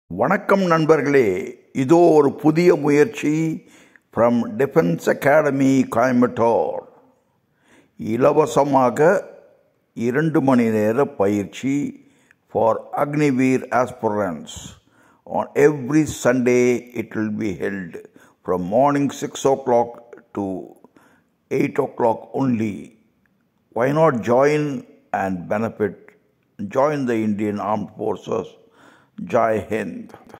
வணக்கம் நண்பர்களே, இதோ ஒரு புதிய முயற்சி from Defence Academy Coimbatore. இலவசமாக 2 மணி நேர பயிற்சி for Agniveer Aspirants. On every Sunday it will be held from morning 6 o'clock to 8 o'clock only. Why not join and benefit? Join the Indian Armed Forces. Jai Hind.